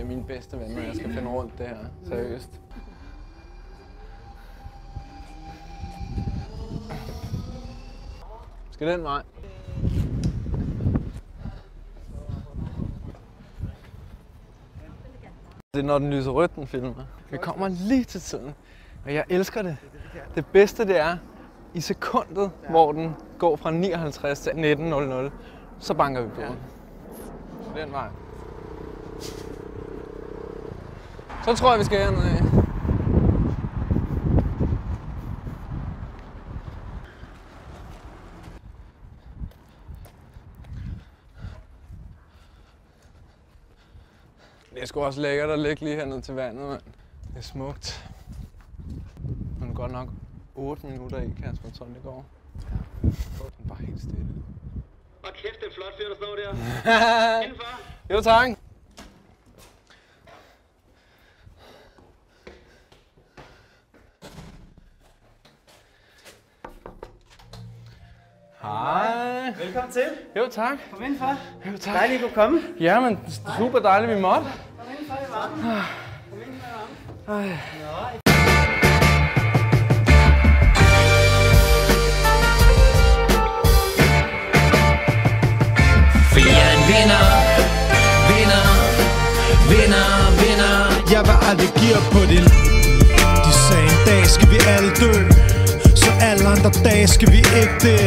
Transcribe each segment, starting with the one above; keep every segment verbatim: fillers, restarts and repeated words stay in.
min bedste ven, når jeg skal finde rundt det her. Seriøst. Skal den vej? Det er når den lyser rødt, den filmer. Vi kommer lige til tiden, og jeg elsker det. Det bedste det er, i sekundet, hvor den går fra nioghalvtreds til nitten nul nul, så banker vi på den. Den vej. Så tror jeg, vi skal hernede af. Det er sgu også lækkert at ligge lige hernede til vandet, mand. Det er smukt. Men godt nok otte minutter i, Kasper Tondegård. Ja. Den er bare helt stille. Og kæft, det er flot fyr, der står der. Indenfor. Jo, tak. Hej. Velkommen til. Jo, tak. Kom indenfor. Jo, tak. Dejligt, at du komme. Ja, men super dejligt, vi måtte. Kom indenfor i varmen. Kom indenfor i varmen. Nå. For jeg er en vinder, vinder, vinder, vinder. Jeg vil aldrig give op på det. De sagde en dag skal vi alle dø, så alle andre dage skal vi ikke det.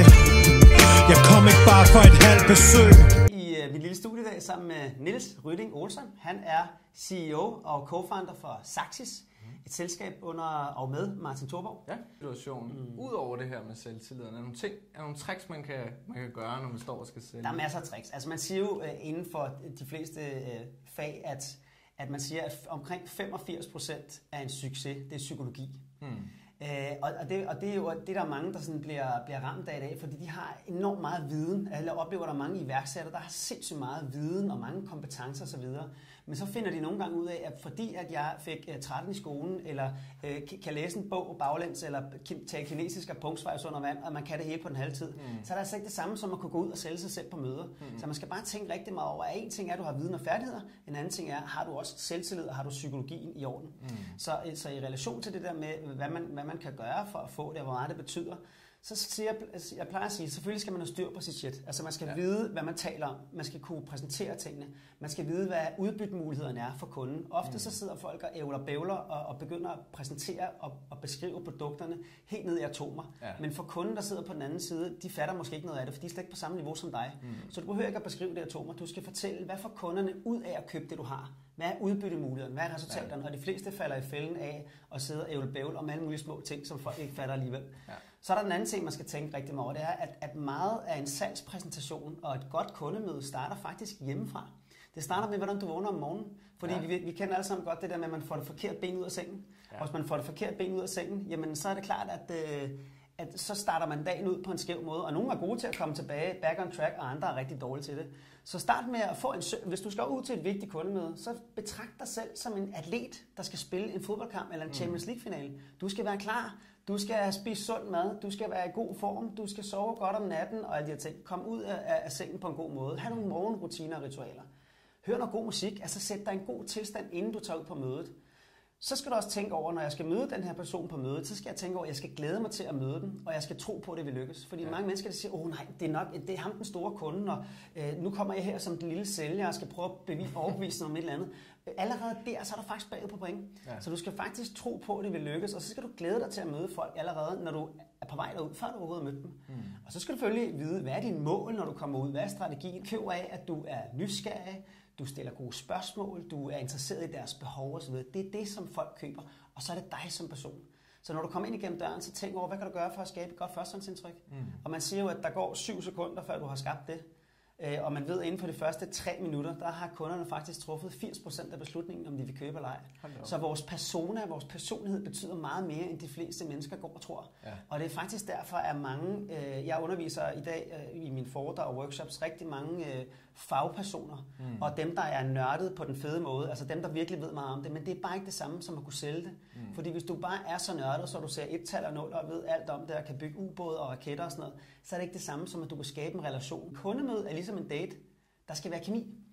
Jeg kom ikke bare for et halvt besøg. I uh, mit lille studie i dag sammen med Niels Rydding Olsen. Han er C E O og co-founder for Saxis. Et selskab under og med Martin Thorborg. Ja, situationen. Mm. Udover det her med selvtillid, er der nogle ting, er nogle tricks, man kan, man kan gøre, når man står og skal sælge? Der er masser af tricks. Altså man siger jo uh, inden for de fleste uh, fag, at, at man siger, at omkring femogfirs procent af en succes, det er psykologi. Mm. Uh, og, og, det, og det er jo det, der er mange, der sådan bliver, bliver ramt af i dag, fordi de har enormt meget viden. Jeg oplever, der er mange iværksættere, der har sindssygt meget viden og mange kompetencer osv. Men så finder de nogle gange ud af, at fordi at jeg fik uh, tretten i skolen, eller uh, kan læse en bog baglæns, eller tale kinesisk og punktsvejs under vand, og man kan det hele på den halve tid, mm. så er der altså ikke det samme som at kunne gå ud og sælge sig selv på møder. Mm. Så man skal bare tænke rigtig meget over, at en ting er, at du har viden og færdigheder, en anden ting er, har du også selvtillid, og har du psykologien i orden. Mm. Så, så i relation til det der med, hvad man, hvad man kan gøre for at få det, og hvor meget det betyder, så siger jeg, jeg plejer at sige, at selvfølgelig skal man have styr på sit shit. Altså man skal ja. vide, hvad man taler om. Man skal kunne præsentere tingene. Man skal vide, hvad udbyttemulighederne er for kunden. Ofte mm. så sidder folk og ævler bævler og, og begynder at præsentere og, og beskrive produkterne helt ned i atomer. Ja. Men for kunden, der sidder på den anden side, de fatter måske ikke noget af det, for de er slet ikke på samme niveau som dig. Mm. Så du behøver ikke at beskrive det i atomer. Du skal fortælle, hvad får kunderne ud af at købe det, du har. Hvad er udbyttemulighederne? Hvad er resultaterne? Ja. Og de fleste falder i fælden af at sidde og ævle bævle om alle mulige små ting, som folk ikke fatter alligevel. Ja. Så er der den anden ting, man skal tænke rigtig meget over, det er, at, at meget af en salgspræsentation og et godt kundemøde starter faktisk hjemmefra. Det starter med, hvordan du vågner om morgenen. Fordi ja. vi, vi kender alle sammen godt det der med, at man får det forkerte ben ud af sengen. Ja. Og hvis man får det forkerte ben ud af sengen, jamen så er det klart, at, øh, at så starter man dagen ud på en skæv måde. Og nogle er gode til at komme tilbage, back on track, og andre er rigtig dårlige til det. Så start med at få en sø- Hvis du skal ud til et vigtigt kundemøde, så betragt dig selv som en atlet, der skal spille en fodboldkamp eller en Champions League-finale. Du skal være klar. Du skal spise sund mad, du skal være i god form, du skal sove godt om natten og alle de her ting. Kom ud af, af sengen på en god måde. Ha' nogle morgenrutiner og ritualer. Hør noget god musik, altså sæt dig en god tilstand, inden du tager ud på mødet. Så skal du også tænke over, når jeg skal møde den her person på mødet, så skal jeg tænke over, at jeg skal glæde mig til at møde den, og jeg skal tro på, at det vil lykkes. Fordi ja. mange mennesker, der siger, åh oh, nej, det er nok, det er ham den store kunde, og øh, nu kommer jeg her som den lille sælger, og skal prøve at bevise, overbevise om et eller andet. Allerede der, så er du faktisk bagud på point. Ja. Så du skal faktisk tro på, at det vil lykkes, og så skal du glæde dig til at møde folk allerede, når du er på vej derud, før du overhovedet har mødt dem. Mm. Og så skal du selvfølgelig vide, hvad er din mål, når du kommer ud? Hvad er strategien? Køb af, at du er nysgerrig, du stiller gode spørgsmål, du er interesseret i deres behov osv. Det er det, som folk køber, og så er det dig som person. Så når du kommer ind igennem døren, så tænk over, hvad kan du gøre for at skabe et godt førstehåndsindtryk? Mm. Og man siger jo, at der går syv sekunder, før du har skabt det. Og man ved, at inden for de første tre minutter, der har kunderne faktisk truffet firs procent af beslutningen, om de vil købe eller ej. Så vores persona, vores personlighed betyder meget mere, end de fleste mennesker går og tror. Ja. Og det er faktisk derfor, at mange, øh, jeg underviser i dag øh, i mine foredrag og workshops, rigtig mange øh, fagpersoner, mm. og dem, der er nørdet på den fede måde, altså dem, der virkelig ved meget om det, men det er bare ikke det samme som at kunne sælge det. Mm. Fordi hvis du bare er så nørdet, så du ser et-tal og nul og ved alt om det, og kan bygge ubåde og raketter og sådan noget, så er det ikke det samme som, at du kan skabe en relation. Kundemøde er ligesom en date. Der skal være kemi.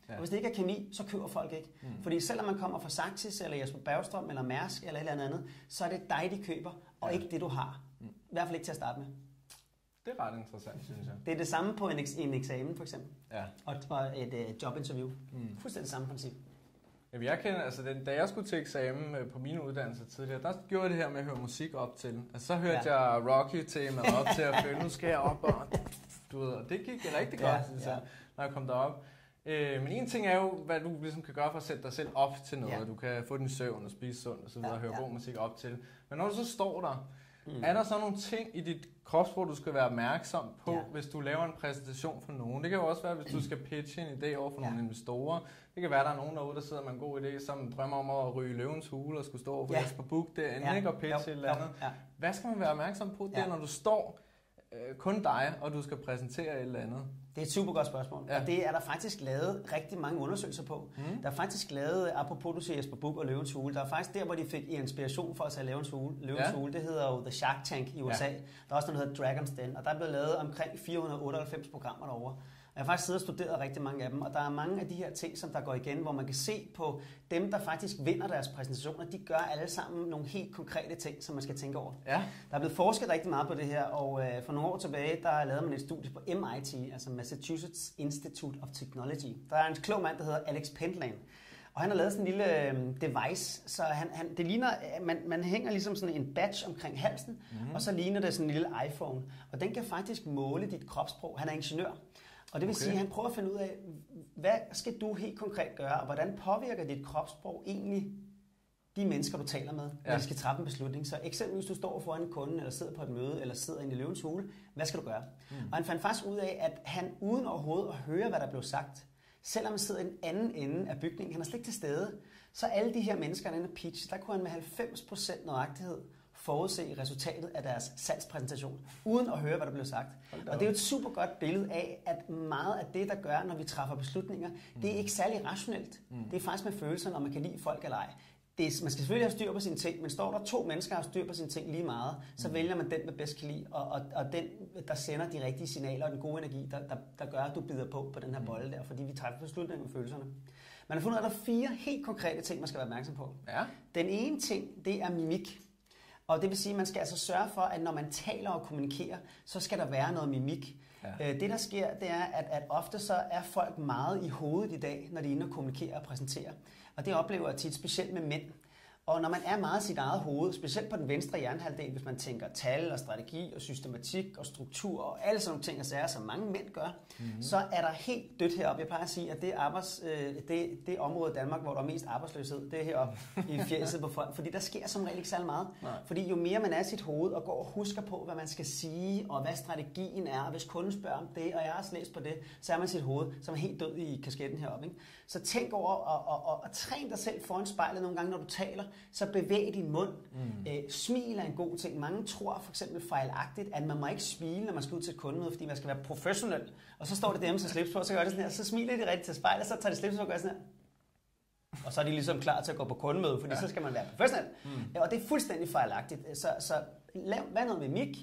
Ja. Og hvis det ikke er kemi, så køber folk ikke. Mm. Fordi selvom man kommer fra Saxis, eller Jesper Bergstrøm, eller Mærsk, eller et eller andet, så er det dig, de køber, og ja. ikke det, du har. Mm. I hvert fald ikke til at starte med. Det er ret interessant, synes jeg. Det er det samme på en, eks- en eksamen, for eksempel. Ja. Og, og et uh, jobinterview. Mm. Fuldstændig samme princip. Jamen, jeg kender, altså, den, da jeg skulle til eksamen på mine uddannelser tidligere, der gjorde jeg det her med at høre musik op til. Altså, så hørte ja. jeg Rocky-temaet op til at føle, nu skal jeg op, og du ved, og det gik rigtig godt, ja, synes jeg, ja. når jeg kom derop. Øh, men en ting er jo, hvad du ligesom kan gøre for at sætte dig selv op til noget. Ja. Du kan få den søvn og spise sundt og så videre, ja, og høre ja. god musik op til. Men når du så står der, mm. er der så nogle ting i dit kropssprog, du skal være opmærksom på, ja. hvis du laver en præsentation for nogen? Det kan jo også være, hvis du skal pitche en idé over for ja. nogle investorer. Det kan være, der er nogen derude, der sidder med en god idé, som drømmer om at ryge løvens hule og skulle stå over for ja. Jesper Buch derinde, ja. ikke, og pitche et eller andet. Ja. Hvad skal man være opmærksom på der, ja. når du står øh, kun dig, og du skal præsentere et eller andet? Det er et super godt spørgsmål, ja. og det er der faktisk lavet rigtig mange undersøgelser på. Mm. Der er faktisk lavet, apropos du siger Jesper Buch og Løvens Hule, der er faktisk der, hvor de fik inspiration for at tage Løvens Hule. Løvens ja. Hule, det hedder jo The Shark Tank i U S A. Ja. Der er også noget, der hedder Dragon's Den, og der er blevet lavet omkring fire hundrede otteoghalvfems programmer derovre. Jeg har faktisk siddet og studeret rigtig mange af dem, og der er mange af de her ting, som der går igen, hvor man kan se på dem, der faktisk vinder deres præsentationer, de gør alle sammen nogle helt konkrete ting, som man skal tænke over. Ja. Der er blevet forsket rigtig meget på det her, og øh, for nogle år tilbage, der lavede man et studie på M I T, altså Massachusetts Institute of Technology. Der er en klog mand, der hedder Alex Pentland, og han har lavet sådan en lille øh, device, så han, han, det ligner, man, man hænger ligesom sådan en badge omkring halsen, mm-hmm. og så ligner det sådan en lille iPhone, og den kan faktisk måle dit kropssprog. Han er ingeniør. Og det vil okay. sige, at han prøver at finde ud af, hvad skal du helt konkret gøre, og hvordan påvirker dit kropssprog egentlig de mennesker, du taler med, når ja. de skal træffe en beslutning. Så eksempelvis, hvis du står foran en kunde, eller sidder på et møde, eller sidder inde i Løvens Hule, hvad skal du gøre? Mm. Og han fandt faktisk ud af, at han uden overhovedet at høre, hvad der blev sagt, selvom han sidder i den anden ende af bygningen, han er slet ikke til stede, så alle de her mennesker, der er inde pitch, der kunne han med halvfems procent nøjagtighed forudse resultatet af deres salgspræsentation, uden at høre, hvad der blev sagt. Og det er jo et super godt billede af, at meget af det, der gør, når vi træffer beslutninger, mm. det er ikke særlig rationelt. Mm. Det er faktisk med følelserne, om man kan lide folk eller ej. Det er, man skal selvfølgelig have styr på sine ting, men står der to mennesker, der har styr på sine ting lige meget, så mm. vælger man den, man bedst kan lide, og, og, og den, der sender de rigtige signaler og den gode energi, der, der, der gør, at du bider på på den her bolle der, fordi vi træffer beslutninger med følelserne. Man har fundet, at der er fire helt konkrete ting, man skal være opmærksom på. Ja. Den ene ting, det er mimik. Og det vil sige, at man skal altså sørge for, at når man taler og kommunikerer, så skal der være noget mimik. Ja. Det, der sker, det er, at, at ofte så er folk meget i hovedet i dag, når de er inde og kommunikerer og præsenterer. Og det oplever jeg tit, specielt med mænd. Og når man er meget sit eget hoved, specielt på den venstre hjernehalvdel, hvis man tænker tal og strategi og systematik og struktur og alle sådan nogle ting og sager, som mange mænd gør, mm-hmm. så er der helt dødt heroppe. Jeg plejer at sige, at det, arbejds, øh, det, det område i Danmark, hvor der er mest arbejdsløshed, det er heroppe i fjeldet på folk. Fordi der sker som regel ikke særlig meget. Nej. Fordi jo mere man er i sit hoved og går og husker på, hvad man skal sige, og hvad strategien er, og hvis kunden spørger om det, og jeg har også læst på det, så er man i sit hoved, som er helt død i kasketten heroppe. Ikke? Så tænk over og, og, og, og træn dig selv foran spejlet nogle gange, når du taler, så bevæg din mund. Mm. Øh, smil er en god ting. Mange tror for eksempel fejlagtigt, at man må ikke smile, når man skal ud til et kundemøde, fordi man skal være professionel. Og så står det dem, så slips på, så gør det sådan her. Så smiler de rigtigt til spejlet, så tager de slips på og gør sådan her. Og så er de ligesom klar til at gå på kundemøde, fordi ja. så skal man være professionel. Mm. Og det er fuldstændig fejlagtigt. Så, så lav noget mimik,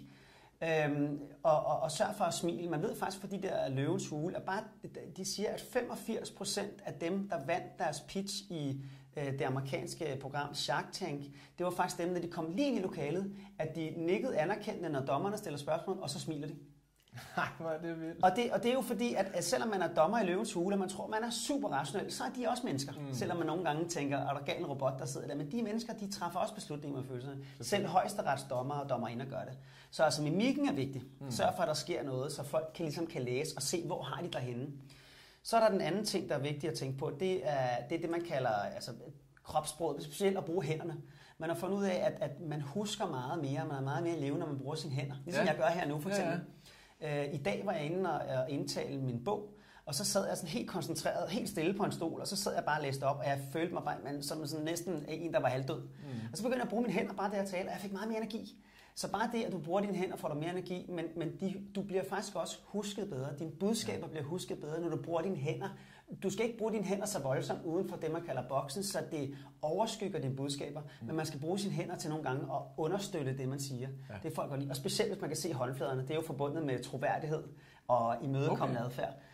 øhm, og, og, og sørg for at smile. Man ved faktisk, for de der Løvens Hule, at bare, de siger, at femogfirs procent af dem, der vandt deres pitch i det amerikanske program Shark Tank, det var faktisk dem, når de kom lige ind i lokalet, at de nikkede anerkendende, når dommerne stiller spørgsmål, og så smiler de. Nej, hvor er det vildt. Og det, og det er jo fordi, at, at selvom man er dommer i Løvens Hule, og man tror, man er super rationel, så er de også mennesker. Mm. Selvom man nogle gange tænker, er der gal en robot, der sidder der. Men de mennesker, de træffer også beslutninger med følelserne. Selv højesteretsdommer og dommerinder gør det. Så altså mimikken er vigtig. Mm. Sørg for, at der sker noget, så folk kan, ligesom kan læse og se, hvor har de derhenne. Så er der den anden ting, der er vigtigt at tænke på. Det er det, er det man kalder altså, kropssproget, specielt at bruge hænderne. Man har fundet ud af, at, at man husker meget mere, man er meget mere levende, når man bruger sine hænder. Ligesom ja. jeg gør her nu, for eksempel. Ja, ja. I dag var jeg inde og indtale min bog, og så sad jeg sådan helt koncentreret, helt stille på en stol, og så sad jeg bare og læste op, og jeg følte mig bare som sådan næsten en, der var halvdød. Mm. Og så begyndte jeg at bruge mine hænder bare det at tale, og jeg fik meget mere energi. Så bare det, at du bruger dine hænder, får du mere energi, men, men de, du bliver faktisk også husket bedre. Dine budskaber bliver husket bedre, når du bruger dine hænder. Du skal ikke bruge dine hænder så voldsomt uden for det, man kalder boksen, så det overskygger dine budskaber. Mm. Men man skal bruge sine hænder til nogle gange at understøtte det, man siger. Ja. Det er folk godt lide. Og specielt, hvis man kan se håndfladerne. Det er jo forbundet med troværdighed og imødekommende okay. adfærd.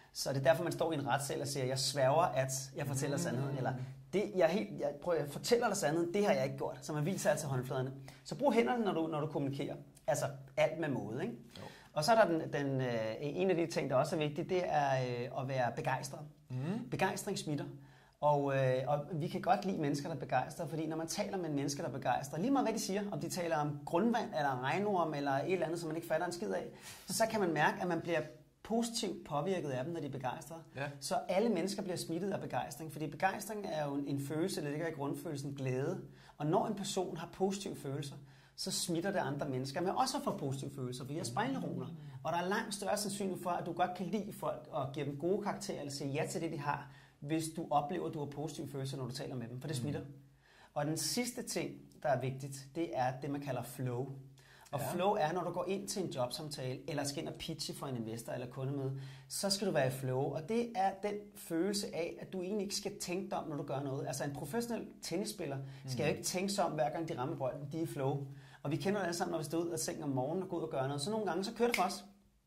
Så det er derfor, man står i en retssal og siger, jeg sværger, at jeg fortæller mm. sandheden. Eller, det, jeg, helt, jeg, prøver, jeg fortæller dig sandheden, det har jeg ikke gjort. Så man viser altså håndfladerne. Så brug hænderne, når du, når du kommunikerer. Altså alt med måde, ikke? Jo. Og så er der den, den, øh, en af de ting, der også er vigtigt, det er øh, at være begejstret. Mm. Begejstring smitter. Og, øh, og vi kan godt lide mennesker, der er begejstrede, fordi når man taler med mennesker, der er begejstrede, lige meget hvad de siger, om de taler om grundvand, eller regnorm, eller et eller andet, som man ikke fatter en skid af, så kan man mærke, at man bliver positivt påvirket af dem, når de er begejstrede. Ja. Så alle mennesker bliver smittet af begejstring, fordi begejstring er jo en, en følelse, der ligger i grundfølelsen glæde. Og når en person har positive følelser, så smitter det andre mennesker, men også får positive følelser, for vi er spejlneuroner. Og der er langt større sandsynlighed for, at du godt kan lide folk og give dem gode karakterer, eller sige ja til det, de har, hvis du oplever, at du har positive følelser, når du taler med dem, for det smitter. Mm. Og den sidste ting, der er vigtigt, det er det, man kalder flow. Og ja. Flow er, når du går ind til en jobsamtale, eller skal ind og pitche for en investor eller kundemøde, så skal du være i flow. Og det er den følelse af, at du egentlig ikke skal tænke dig om, når du gør noget. Altså en professionel tennisspiller skal jo ikke tænke sig om, hver gang de rammer bolden, de er i flow. Og vi kender det alle sammen, når vi står ud af sengen om morgenen og går ud og gør noget. Så nogle gange, så kører det for os.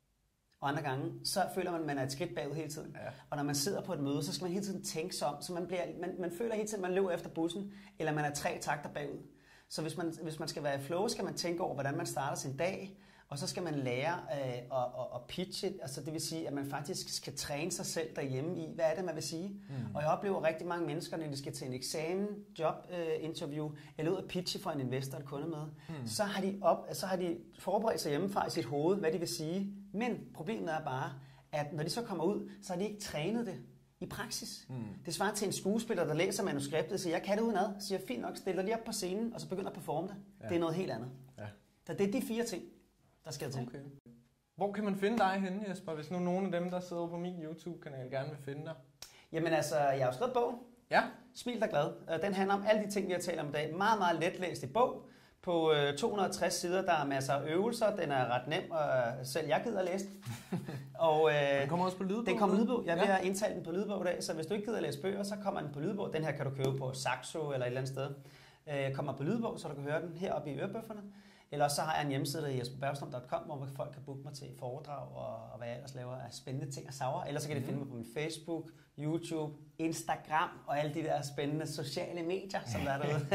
Og andre gange, så føler man, at man er et skridt bagud hele tiden. Ja. Og når man sidder på et møde, så skal man hele tiden tænke sig om. Så man, bliver, man, man føler hele tiden, at man løber efter bussen, eller man er tre takter bagud. Så hvis man, hvis man skal være i flow, skal man tænke over, hvordan man starter sin dag, og så skal man lære øh, at, at, at pitche, altså det vil sige, at man faktisk skal træne sig selv derhjemme i, hvad er det, man vil sige. Mm. Og jeg oplever rigtig mange mennesker, når de skal til en eksamen, jobinterview, øh, eller ud at pitche for en investor eller kundemøde, mm. så, har de op, så har de forberedt sig hjemmefra i sit hoved, hvad de vil sige. Men problemet er bare, at når de så kommer ud, så har de ikke trænet det i praksis. Mm. Det svarer til en skuespiller, der læser manuskriptet og siger, jeg kan det udenad, siger fint nok, stiller lige op på scenen, og så begynder at performe det. Ja. Det er noget helt andet. Ja. Så det er de fire ting, der skal til. Okay. Hvor kan man finde dig henne, Jesper, hvis nu nogen af dem, der sidder på min YouTube-kanal, gerne vil finde dig? Jamen altså, jeg har jo skrevet bog. Ja. Smil dig glad. Den handler om alle de ting, vi har talt om i dag. Meget, meget letlæst i bog. På to hundrede og tres sider, der er masser af øvelser. Den er ret nem, og selv jeg gider at læse den. Og, øh, den kommer også på lydbog? Den kommer på lydbog. Jeg vil ja. indtale den på lydbog i dag, så hvis du ikke gider at læse bøger, så kommer den på lydbog. Den her kan du købe på Saxo eller et eller andet sted. Øh, kommer på lydbog, så du kan høre den heroppe i ørebøfferne. Eller så har jeg en hjemmeside, der hedder jesper bergstrøm punktum com, hvor folk kan booke mig til foredrag og, og hvad jeg ellers laver af spændende ting og sauer. Ellers så kan de finde mig på min Facebook, YouTube, Instagram og alle de der spændende sociale medier, som der er derude.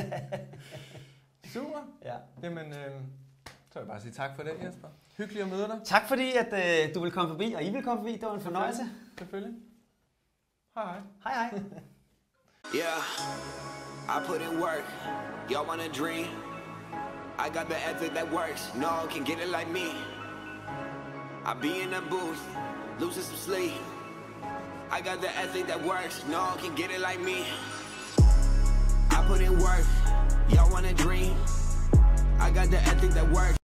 Super. Ja. Jamen, øh, så vil jeg bare sige tak for det, Jesper. Hyggeligt at møde dig. Tak fordi, at øh, du vil komme forbi, og I vil komme forbi. Det var en fornøjelse. Selvfølgelig. Hej hej. Hej hej. Yeah, I put in work. Y'all want a dream? I got the ethic that works. No one can get it like me. I be in the booth, losing some sleep. I got the ethic that works. No one can get it like me. I put in work. Y'all want a dream? I got the ethic that works.